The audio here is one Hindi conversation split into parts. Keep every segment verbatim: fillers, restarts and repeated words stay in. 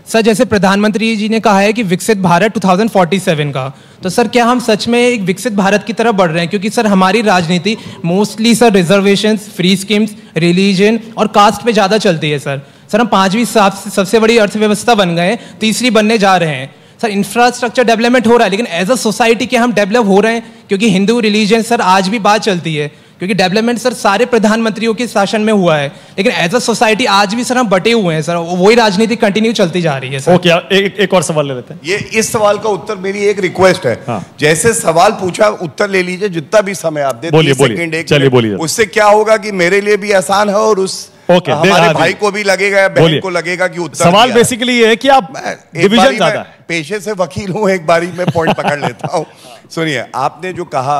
सर जैसे प्रधानमंत्री जी ने कहा है कि विकसित भारत दो हज़ार सैंतालीस का, तो सर क्या हम सच में एक विकसित भारत की तरफ बढ़ रहे हैं? क्योंकि सर हमारी राजनीति mostly sir reservations, free schemes, religion और कास्ट पे ज़्यादा चलती है सर। सर हम पाँचवीं सबसे बड़ी अर्थव्यवस्था बन गए, तीसरी बनने जा रहे हैं। सर इंफ्रास्ट्रक्चर डेवलपमेंट हो रहा है, लेकिन एज अ सोसाइटी क्या हम डेवलप हो रहे हैं? क्योंकि हिंदू रिलीजन सर आज भी बात चलती है, क्योंकि डेवलपमेंट सर सारे प्रधानमंत्रियों के शासन में हुआ है, लेकिन एज अ सोसाइटी आज भी सर हम बटे हुए हैं सर, वही राजनीति कंटिन्यू चलती जा रही है सर। ओके, एक, एक और सवाल ले लेते हैं। ये इस सवाल का उत्तर मेरी एक रिक्वेस्ट है, हाँ। जैसे सवाल पूछा उत्तर ले लीजिए, जितना भी समय आप दे, बोलिए बोलिए, चलिए बोलिए। उससे क्या होगा कि मेरे लिए भी आसान है और उस ओके हमारे भाई को भी लगेगा, बहन को लगेगा कि उत्तर। सवाल बेसिकली ये है कि आप डिवीजन ज्यादा है, पेशे से वकील हूं, एक बारी में पॉइंट पकड़ लेता हूं। सुनिए, आपने जो कहा,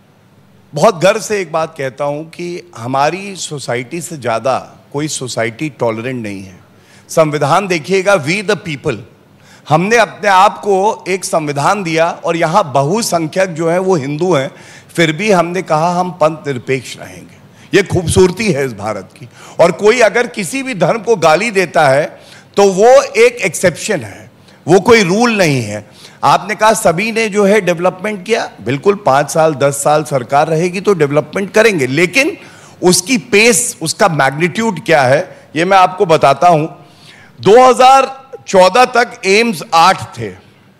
बहुत गर्व से एक बात कहता हूं कि हमारी सोसाइटी से ज्यादा कोई सोसाइटी टॉलरेंट नहीं है। संविधान देखिएगा, वी द पीपल, हमने अपने आप को एक संविधान दिया और यहां बहुसंख्यक जो है वो हिंदू हैं, फिर भी हमने कहा हम पंथ निरपेक्ष रहेंगे। ये खूबसूरती है इस भारत की। और कोई अगर किसी भी धर्म को गाली देता है तो वो एक एक्सेप्शन है, वो कोई रूल नहीं है। आपने कहा सभी ने जो है डेवलपमेंट किया, बिल्कुल पांच साल दस साल सरकार रहेगी तो डेवलपमेंट करेंगे, लेकिन उसकी पेस, उसका मैग्नीट्यूड क्या है ये मैं आपको बताता हूं। दो हज़ार चौदह तक एम्स आठ थे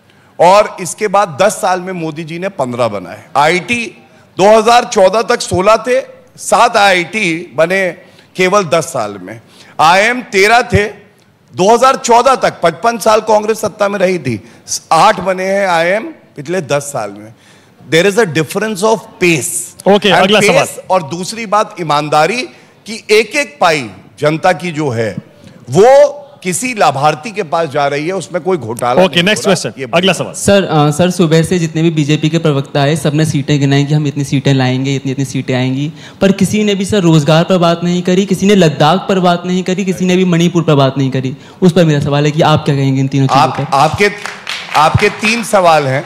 और इसके बाद दस साल में मोदी जी ने पंद्रह बनाए। आईआईटी दो हज़ार चौदह तक सोलह थे, सात आईआईटी बने केवल दस साल में। आईएम तेरह थे, दो हज़ार चौदह तक पचपन साल कांग्रेस सत्ता में रही थी, आठ बने हैं आईएम पिछले दस साल में। There is a difference of pace. Okay, अगला सवाल। और दूसरी बात ईमानदारी की, एक एक पाई जनता की जो है वो किसी लाभार्थी के पास जा रही है, उसमें कोई घोटाला ओके, नेक्स्ट क्वेश्चन, अगला सवाल। सर आ, सर सुबह से जितने भी बीजेपी के प्रवक्ता है सबने सीटें गिनाई कि हम इतनी सीटें लाएंगे, इतनी इतनी सीटें आएंगी, पर किसी ने भी सर रोजगार पर बात नहीं करी, किसी ने लद्दाख पर बात नहीं करी, किसी ने भी मणिपुर पर बात नहीं करी। उस पर मेरा सवाल है कि आप क्या कहेंगे इन तीनों चीजों आप, पर? आपके आपके तीन सवाल हैं,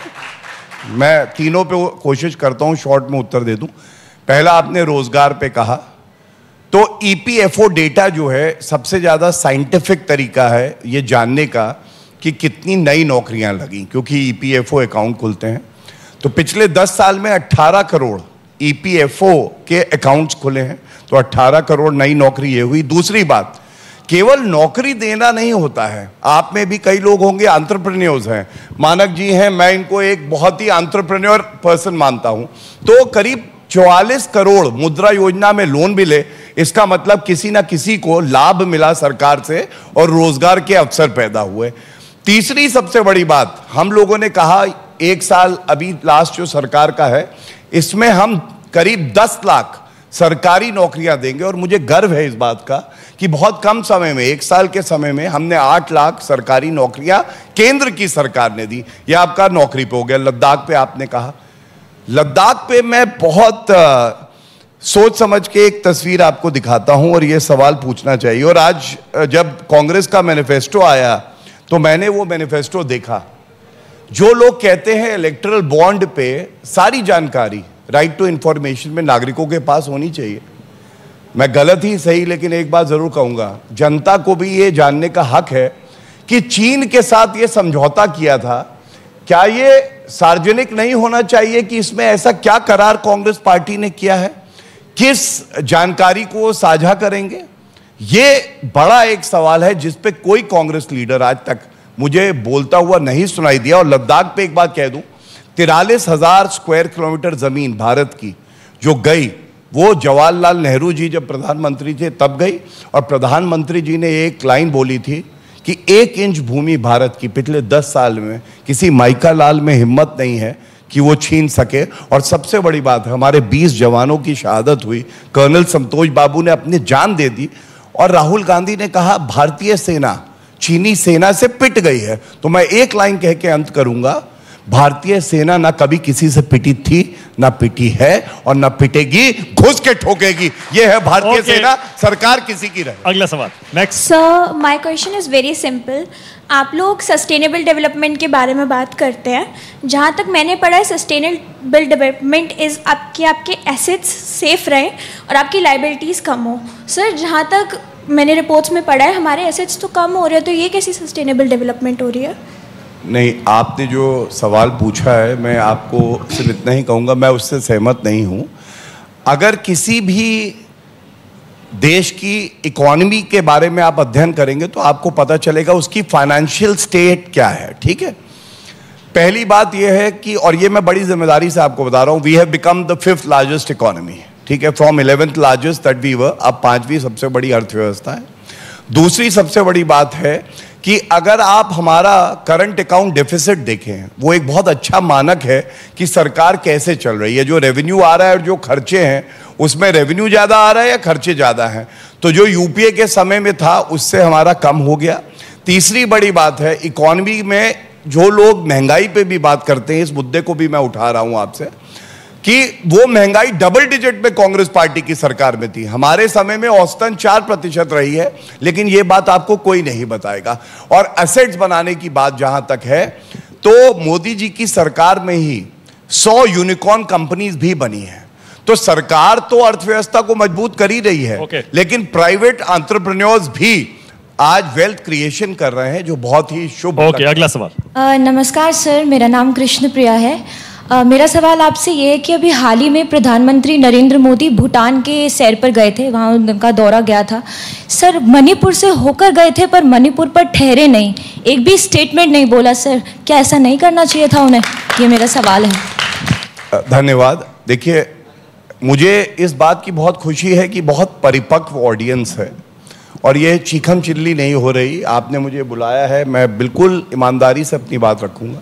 मैं तीनों पे कोशिश करता हूं शॉर्ट में उत्तर दे दूं। पहला, आपने रोजगार पे कहा, तो ईपीएफओ डेटा जो है सबसे ज़्यादा साइंटिफिक तरीका है ये जानने का कि कितनी नई नौकरियां लगी, क्योंकि ईपीएफओ अकाउंट खुलते हैं। तो पिछले दस साल में अट्ठारह करोड़ ईपीएफओ के अकाउंट्स खुले हैं, तो अट्ठारह करोड़ नई नौकरी ये हुई। दूसरी बात, केवल नौकरी देना नहीं होता है, आप में भी कई लोग होंगे एंटरप्रेन्योर्स हैं, मानक जी हैं, मैं इनको एक बहुत ही एंटरप्रेन्योर पर्सन मानता हूं। तो करीब चौवालीस करोड़ मुद्रा योजना में लोन मिले, इसका मतलब किसी ना किसी को लाभ मिला सरकार से और रोजगार के अवसर पैदा हुए। तीसरी सबसे बड़ी बात, हम लोगों ने कहा एक साल अभी लास्ट जो सरकार का है, इसमें हम करीब दस लाख सरकारी नौकरियां देंगे। और मुझे गर्व है इस बात का कि बहुत कम समय में, एक साल के समय में हमने आठ लाख सरकारी नौकरियां केंद्र की सरकार ने दी। यह आपका नौकरी पे हो गया। लद्दाख पे आपने कहा, लद्दाख पे मैं बहुत आ, सोच समझ के एक तस्वीर आपको दिखाता हूं और यह सवाल पूछना चाहिए। और आज जब कांग्रेस का मैनिफेस्टो आया तो मैंने वो मैनिफेस्टो देखा। जो लोग कहते हैं इलेक्टोरल बॉन्ड पे सारी जानकारी राइट टू इंफॉर्मेशन में नागरिकों के पास होनी चाहिए, मैं गलत ही सही लेकिन एक बात जरूर कहूंगा, जनता को भी ये जानने का हक है कि चीन के साथ ये समझौता किया था, क्या ये सार्वजनिक नहीं होना चाहिए कि इसमें ऐसा क्या करार कांग्रेस पार्टी ने किया है, किस जानकारी को साझा करेंगे? ये बड़ा एक सवाल है जिस पे कोई कांग्रेस लीडर आज तक मुझे बोलता हुआ नहीं सुनाई दिया। और लद्दाख पे एक बात कह दूं, तिरालीस हजार स्क्वायर किलोमीटर जमीन भारत की जो गई, वो जवाहरलाल नेहरू जी जब प्रधानमंत्री थे तब गई। और प्रधानमंत्री जी ने एक लाइन बोली थी कि एक इंच भूमि भारत की पिछले दस साल में किसी माइका लाल में हिम्मत नहीं है कि वो छीन सके। और सबसे बड़ी बात, हमारे बीस जवानों की शहादत हुई, कर्नल संतोष बाबू ने अपनी जान दे दी। और राहुल गांधी ने कहा भारतीय सेना चीनी सेना से पिट गई है। तो मैं एक लाइन कह के अंत करूंगा, भारतीय सेना ना कभी किसी से पिटी थी, ना पिटी है और ना पिटेगी, घुस के ठोकेगी। ये है भारतीय okay. सेना, सरकार किसी की रहे। अगला सवाल, next. Sir, my question is very simple. आप लोग सस्टेनेबल डेवलपमेंट के बारे में बात करते हैं। जहाँ तक मैंने पढ़ा है, सस्टेनेबल डेवलपमेंट इज़ आपके आपके एसेट्स सेफ रहें और आपकी लाइबिलिटीज़ कम हो। सर, जहाँ तक मैंने रिपोर्ट्स में पढ़ा है हमारे एसेट्स तो कम हो रहे हैं, तो ये कैसी सस्टेनेबल डेवलपमेंट हो रही है? नहीं, आपने जो सवाल पूछा है मैं आपको सिर्फ इतना ही कहूँगा, मैं उससे सहमत नहीं हूँ। अगर किसी भी देश की इकोनॉमी के बारे में आप अध्ययन करेंगे तो आपको पता चलेगा उसकी फाइनेंशियल स्टेट क्या है, ठीक है। पहली बात यह है कि, और ये मैं बड़ी जिम्मेदारी से आपको बता रहा हूँ, we have become the fifth largest economy, ठीक है, from eleventh largest that we were, अब पांचवी सबसे बड़ी अर्थव्यवस्था है। दूसरी सबसे बड़ी बात है कि अगर आप हमारा करंट अकाउंट डेफिसिट देखें, वो एक बहुत अच्छा मानक है कि सरकार कैसे चल रही है। जो रेवेन्यू आ रहा है और जो खर्चे हैं, उसमें रेवेन्यू ज़्यादा आ रहा है या खर्चे ज़्यादा हैं। तो जो यूपीए के समय में था उससे हमारा कम हो गया। तीसरी बड़ी बात है, इकॉनमी में जो लोग महंगाई पे भी बात करते हैं, इस मुद्दे को भी मैं उठा रहा हूँ आपसे, कि वो महंगाई डबल डिजिट में कांग्रेस पार्टी की सरकार में थी। हमारे समय में औसतन चार प्रतिशत रही है, लेकिन ये बात आपको कोई नहीं बताएगा। और एसेट्स बनाने की बात जहां तक है, तो मोदी जी की सरकार में ही सौ यूनिकॉर्न कंपनीज भी बनी है। तो सरकार तो अर्थव्यवस्था को मजबूत कर ही रही है, okay. लेकिन प्राइवेट एंटरप्रेन्योर्स भी आज वेल्थ क्रिएशन कर रहे हैं, जो बहुत ही शुभ। ओके okay, अगला सवाल। uh, नमस्कार सर, मेरा नाम कृष्ण प्रिया है। uh, मेरा सवाल आपसे ये है कि अभी हाल ही में प्रधानमंत्री नरेंद्र मोदी भूटान के सैर पर गए थे, वहाँ उनका दौरा गया था। सर मणिपुर से होकर गए थे पर मणिपुर पर ठहरे नहीं, एक भी स्टेटमेंट नहीं बोला। सर क्या ऐसा नहीं करना चाहिए था उन्हें? ये मेरा सवाल है। धन्यवाद। देखिए, मुझे इस बात की बहुत खुशी है कि बहुत परिपक्व ऑडियंस है और ये चीखम चिल्ली नहीं हो रही। आपने मुझे बुलाया है, मैं बिल्कुल ईमानदारी से अपनी बात रखूंगा।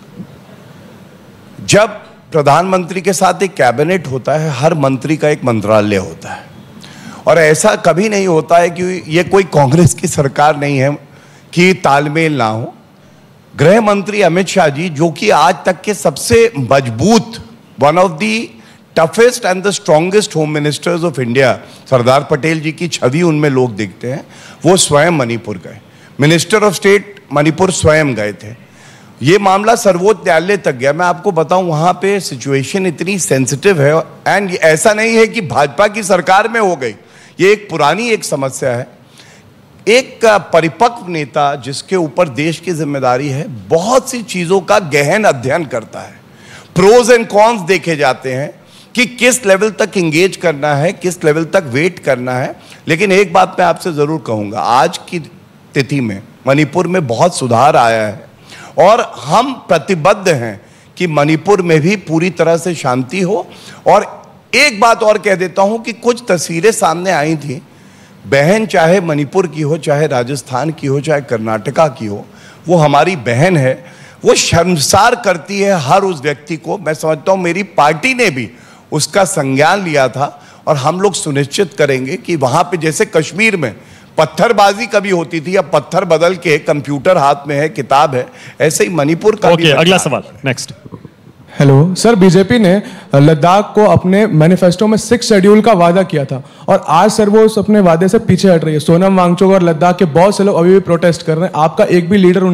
जब प्रधानमंत्री के साथ एक कैबिनेट होता है, हर मंत्री का एक मंत्रालय होता है, और ऐसा कभी नहीं होता है कि ये कोई कांग्रेस की सरकार नहीं है कि तालमेल ना हो। गृह मंत्री अमित शाह जी, जो कि आज तक के सबसे मजबूत, one of the toughest and the strongest home ministers of India, Sardar Patel ji की छवि उनमें लोग दिखते हैं। वो स्वयं मणिपुर गए, मिनिस्टर ऑफ स्टेट मणिपुर स्वयं गए थे। ये मामला सर्वोच्च न्यायालय तक गया। मैं आपको बताऊं, वहां पे सिचुएशन इतनी सेंसिटिव है, एंड ऐसा नहीं है कि भाजपा की सरकार में हो गई, ये एक पुरानी एक समस्या है। एक परिपक्व नेता जिसके ऊपर देश की जिम्मेदारी है, बहुत सी चीजों का गहन अध्ययन करता है, प्रोज एंड कॉन्स देखे जाते हैं कि किस लेवल तक इंगेज करना है, किस लेवल तक वेट करना है। लेकिन एक बात मैं आपसे जरूर कहूंगा, आज की तिथि में मणिपुर में बहुत सुधार आया है और हम प्रतिबद्ध हैं कि मणिपुर में भी पूरी तरह से शांति हो। और एक बात और कह देता हूं कि कुछ तस्वीरें सामने आई थी, बहन चाहे मणिपुर की हो, चाहे राजस्थान की हो, चाहे कर्नाटका की हो, वो हमारी बहन है। वो शर्मसार करती है हर उस व्यक्ति को। मैं समझता हूं मेरी पार्टी ने भी उसका संज्ञान लिया था और हम लोग सुनिश्चित करेंगे कि वहां पे जैसे कश्मीर में पत्थरबाजी कभी होती थी, अब पत्थर बदल के कंप्यूटर हाथ में है, किताब है, ऐसे ही मणिपुर का okay, भी। अगला सवाल नेक्स्ट। हेलो सर, बीजेपी ने लद्दाख को अपने मैनिफेस्टो में सिक्स शेड्यूल का वादा किया था और आज सर वो उस अपने वादे से पीछे हट रही है। सोनम वांगचुक और लद्दाख के बहुत से लोग अभी भी प्रोटेस्ट कर रहे हैं, आपका एक भी लीडर